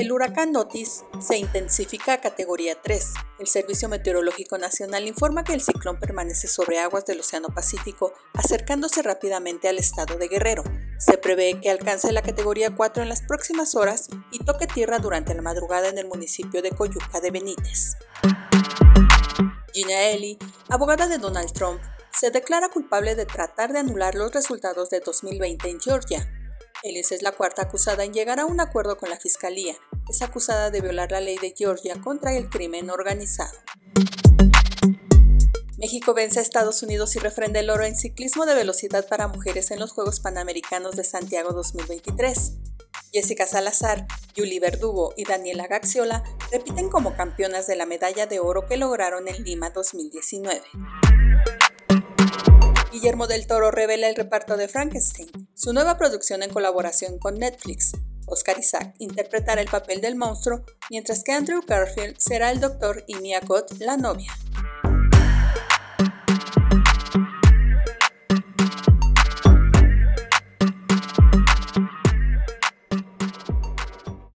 El huracán Otis se intensifica a categoría 3. El Servicio Meteorológico Nacional informa que el ciclón permanece sobre aguas del Océano Pacífico, acercándose rápidamente al estado de Guerrero. Se prevé que alcance la categoría 4 en las próximas horas y toque tierra durante la madrugada en el municipio de Coyuca de Benítez. Gina Ely, abogada de Donald Trump, se declara culpable de tratar de anular los resultados de 2020 en Georgia. Ellis es la cuarta acusada en llegar a un acuerdo con la fiscalía. Es acusada de violar la ley de Georgia contra el crimen organizado. México vence a Estados Unidos y refrenda el oro en ciclismo de velocidad para mujeres en los Juegos Panamericanos de Santiago 2023. Jessica Salazar, Yuli Verdugo y Daniela Gaxiola repiten como campeonas de la medalla de oro que lograron en Lima 2019. Guillermo del Toro revela el reparto de Frankenstein, su nueva producción en colaboración con Netflix. Oscar Isaac interpretará el papel del monstruo, mientras que Andrew Garfield será el doctor y Mia Goth la novia.